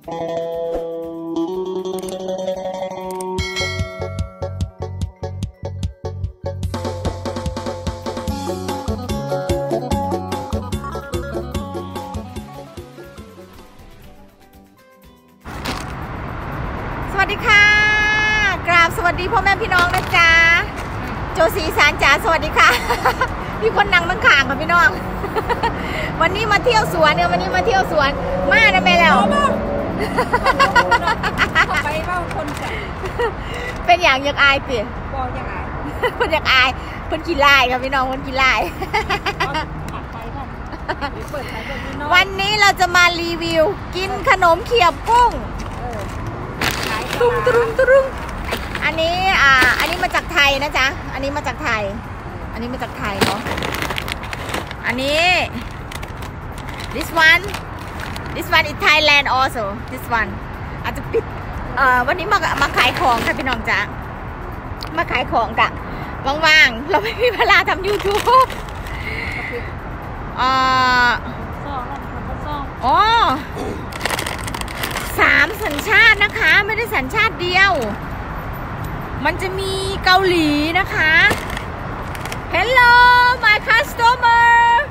สวัสดีค่ะกราบสวัสดีพ่อแม่พี่น้องนะจ๊ะโจสีสารจ๋าสวัสดีค่ะ พี่คนนั่งตั้งข่างค่ะพี่น้อง วันนี้มาเที่ยวสวนเนี่ยวันนี้มาเที่ยวสวนมาได้ไหมแล้วไปเบ้าคนแก่เป็นอย่างอยากอายเปลี่ยนบอกอยากอายคนอยากอายคนขี้ลายค่ะพี่น้องคนขี้ลายวันนี้เราจะมารีวิวกินขนมเขียบกุ้งตุ้งตุ้งตุ้งอันนี้มาจากไทยนะจ๊ะอันนี้มาจากไทยเนาะอันนี้ this one is Thailand also this one อาจจะปิดวันนี้มาขายของค่ะพี่น้องจ๊ะมาขายของกะว่างๆเราไม่มีเวลาทำ YouTube อ๋อ3 สัญชาตินะคะไม่ได้สัญชาติเดียวมันจะมีเกาหลีนะคะ Hello my customer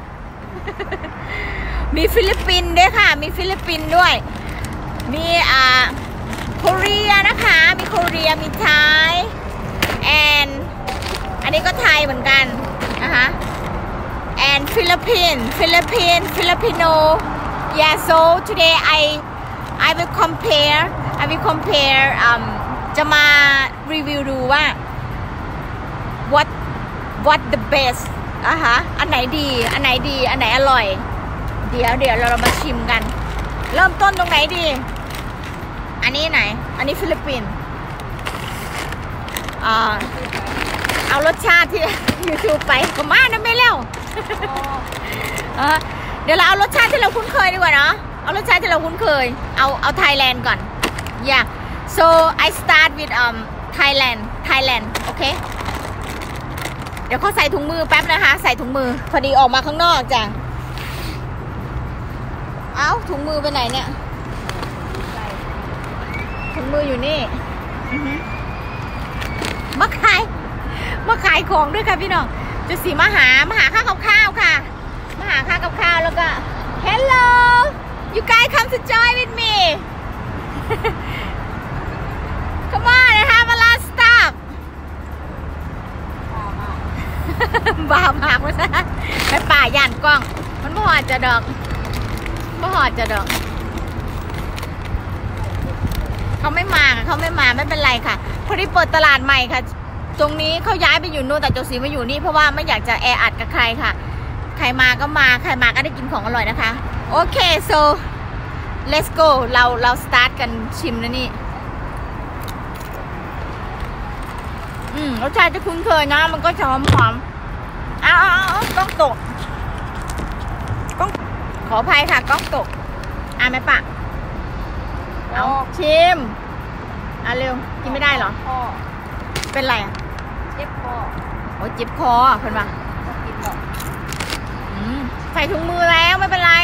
มีฟิลิปปินส์ด้วยค่ะมีฟิลิปปินส์ด้วยมีเกาหลีนะคะมีเกาหลีมีไทย and อันนี้ก็ไทยเหมือนกันนะคะ and Filipino yeah so today I will compare จะมารีวิวดูว่า what the best อันไหนดีอันไหนอร่อยเดี๋ยวเรามาชิมกันเริ่มต้นตรงไหนดีอันนี้ไหนอันนี้ฟิลิปปินส์เอารสชาติที่ YouTube ไปก็มานะไม่เร็ว เดี๋ยวเราเอารสชาติที่เราคุ้นเคยดีกว่าเนาะเอารสชาติที่เราคุ้นเคยเอาไทยแลนด์ก่อน yeah so I start with Thailand โอเคเดี๋ยวเขาใส่ถุงมือแป๊บนะคะใส่ถุงมือพอดีออกมาข้างนอกจ้ะเอ้าถุงมือไปไหนเนี่ยถุงมืออยู่นี่มาขายของด้วยค่ะพี่น้องจะสีมาหาค่ากับข้าวค่ะมาหาค่ากับข้าวแล้วก็ Hello you guys come to join with me come on I have a lot of stuff บ้ามากเลยนะไปป่าย่านกล้องมันไม่หอดจะดอกเขาไม่มาไม่เป็นไรค่ะพอดีเปิดตลาดใหม่ค่ะตรงนี้เขาย้ายไปอยู่นู่นแต่โจสีมาอยู่นี่เพราะว่าไม่อยากจะแออัดกับใครค่ะใครมาก็ได้กินของอร่อยนะคะโอเค so let's go เรา start กันชิมนะนี่รสชาติจะคุ้นเคยนะมันก็จะหอมต้องตกขออภัยค่ะก้องตกแม่ปะเอาชิมเร็วกินไม่ได้เหรอเป็นไรเจ็บคอโอ้เจ็บคอเพื่อนปะใส่ถุงมือแล้วไม่เป็นไร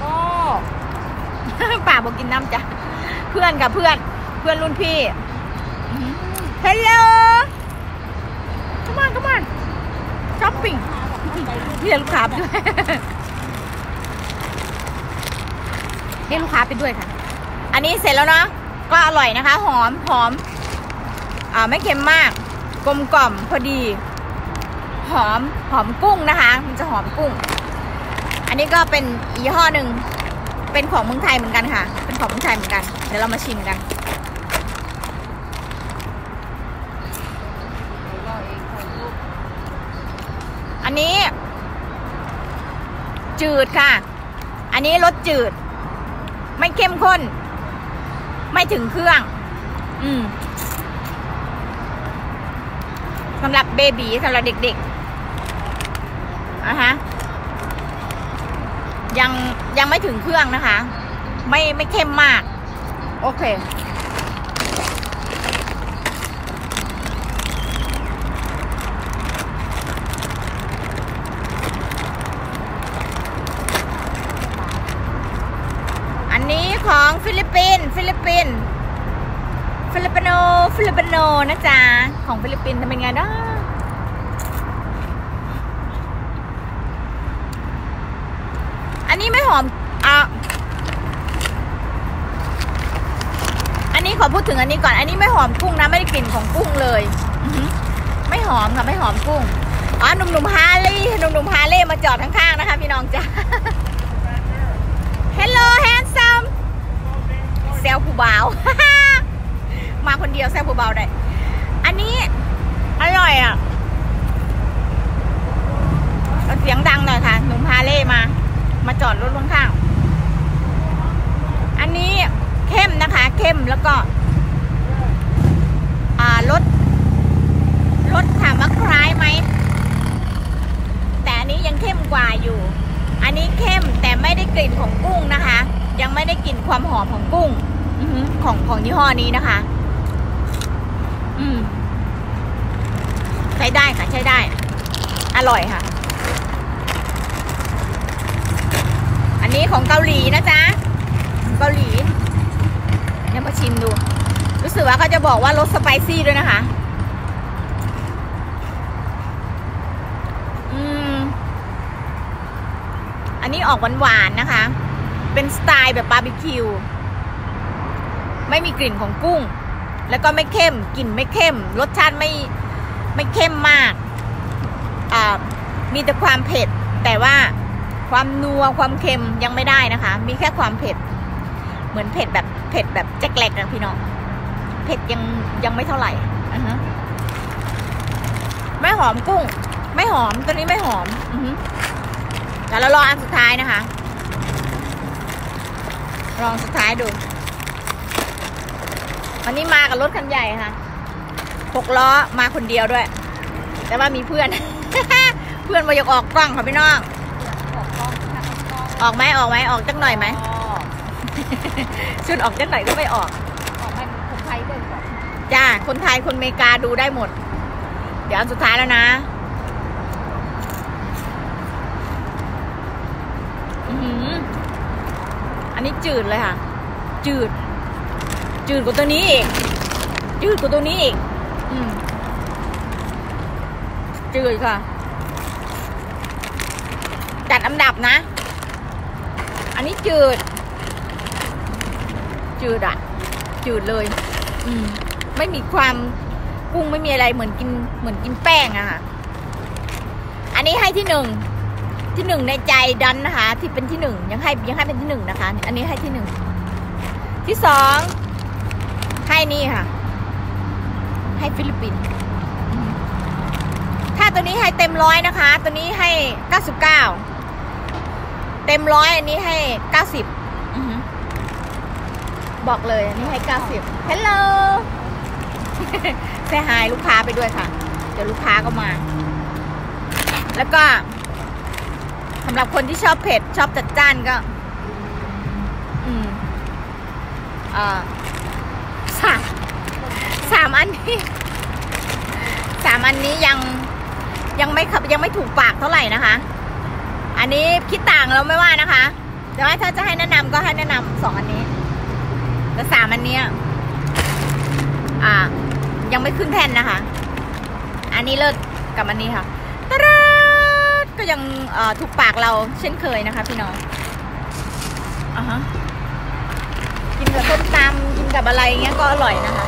ป่าบอกกินน้ำจ้ะเพื่อนรุ่นพี่ Hello come on shopping เรียกลูกค้าไปด้วยเรียกลูกค้าไปด้วยค่ะอันนี้เสร็จแล้วเนาะก็อร่อยนะคะหอมไม่เค็มมากกลมกล่อมพอดีหอมกุ้งนะคะมันจะหอมกุ้งอันนี้ก็เป็นยี่ห้อหนึ่งเป็นของเมืองไทยเหมือนกันค่ะเป็นของเมืองไทยเหมือนกันเดี๋ยวเรามาชิมกันอันนี้จืดค่ะอันนี้รสจืดไม่เข้มข้นไม่ถึงเครื่องสำหรับเบบีสำหรับเด็กๆยังไม่ถึงเครื่องนะคะไม่เข้มมากโอเคอันนี้ของฟิลิปปินส์ฟิลิปปินส์ฟิลิปปิโนนะจ๊ะของฟิลิปปินส์เป็นไงนะอันนี้ไม่หอมอันนี้ขอพูดถึงอันนี้ก่อนอันนี้ไม่หอมกุ้งนะไม่ได้กลิ่นของกุ้งเลยไม่หอมค่ะไม่หอมกุ้งอ๋อหนุ่มฮาร์เลย์มาจอดข้างๆนะคะพี่น้องจ้ะ Hello handsome เซลผู้บ่าว มาคนเดียวแซวเบาๆได้อันนี้อร่อยอ่ะเสียงดังหน่อยค่ะหนุ่มฮาร์เลย์มาจอดรถข้างๆอันนี้เข้มนะคะเข้มแล้วก็รสถามว่าคล้ายไหมแต่อันนี้ยังเข้มกว่าอยู่อันนี้เข้มแต่ไม่ได้กลิ่นของกุ้งนะคะยังไม่ได้กลิ่นความหอมของกุ้งของยี่ห้อนี้นะคะใช้ได้ค่ะใช้ได้อร่อยค่ะอันนี้ของเกาหลีนะจ๊ะเกาหลีเนี่ยมาชิมดูรู้สึกว่าเขาจะบอกว่ารสสไปซี่ด้วยนะคะอันนี้ออกหวานๆนะคะเป็นสไตล์แบบบาร์บีคิวไม่มีกลิ่นของกุ้งแล้วก็ไม่เข้มกลิ่นไม่เข้มรสชาติไม่เข้มมากมีแต่ความเผ็ดแต่ว่าความนัวความเค็มยังไม่ได้นะคะมีแค่ความเผ็ดเหมือนเผ็ดแบบแจ็คแลกนะพี่น้องเผ็ดยังไม่เท่าไหร่ไม่หอมกุ้งไม่หอมตัวนี้ไม่หอมเดี๋ยวเรารออันสุดท้ายนะคะลองสุดท้ายดูวันนี้มากับรถคันใหญ่ค่ะ6 ล้อมาคนเดียวด้วยแต่ว่ามีเพื่อน เพื่อนมาอยากออกกล้องค่ะพี่น้องออกไหมออกจักหน่อยไหมชุดออกจักหน่อยก็ไม่ออกให้คนไทยด้วยก่อนจ้าคนไทยคนอเมริกาดูได้หมดเดี๋ยวอันสุดท้ายแล้วนะอันนี้จืดเลยค่ะจืดกว่าตัวนี้อีกจืดค่ะจัดอันดับนะอันนี้จืดอ่ะจืดเลยไม่มีความกุ้งไม่มีอะไรเหมือนกินแป้งอะค่ะอันนี้ให้ที่หนึ่งในใจดันนะคะที่เป็นที่1ยังให้เป็นที่1นะคะอันนี้ให้ที่1ที่2ให้นี่ค่ะให้ฟิลิปปินส์ถ้าตัวนี้ให้เต็ม100นะคะตัวนี้ให้99เต็ม100อันนี้ให้90บอกเลยอันนี้ให้90 Hello แซ่หายลูกค้าไปด้วยค่ะเดี๋ยวลูกค้าก็มาแล้วก็สำหรับคนที่ชอบเผ็ดชอบจัดจ้านก็สามอันนี้ยังไม่ถูกปากเท่าไหร่นะคะอันนี้คิดต่างเราไม่ว่านะคะแต่ว่าถ้าจะให้แนะนำก็ให้แนะนำ2 อันนี้แต่3 อันนี้ยังไม่ขึ้นแท่นนะคะอันนี้เลิศกับอันนี้ค่ะก็ยังถูกปากเราเช่นเคยนะคะพี่น้องกินกับส้มตำกินกับอะไรเงี้ยก็อร่อยนะคะ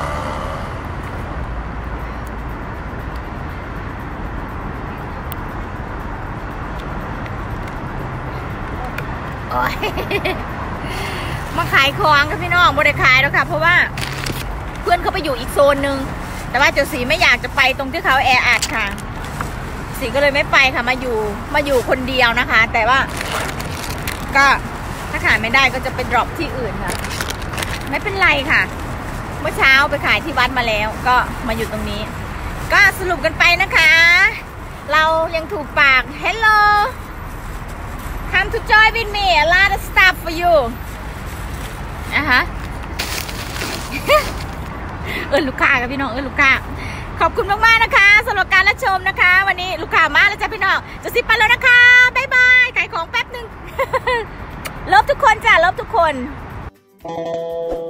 มาขายของกับพี่น้องบริขายแล้วค่ะเพราะว่าเพื่อนเขาไปอยู่อีกโซนนึงแต่ว่าเจ้าสีไม่อยากจะไปตรงที่เขาแออัดค่ะสีก็เลยไม่ไปค่ะมาอยู่คนเดียวนะคะแต่ว่าก็ถ้าขายไม่ได้ก็จะไปดรอปที่อื่นค่ะไม่เป็นไรค่ะเมื่อเช้าไปขายที่วัดมาแล้วก็มาอยู่ตรงนี้ก็สรุปกันไปนะคะเรายังถูกปาก Hello come to join with me a lot of stuff for you ลูกค้ากับพี่น้องลูกค้าขอบคุณมากๆนะคะสำหรับการรับชมนะคะวันนี้ลูกค้ามาแล้วจ้ะพี่น้องจะสิบไปแล้วนะคะบ๊ายบายขายของแป๊บนึง ลบทุกคนจ้ะลบทุกคน Thank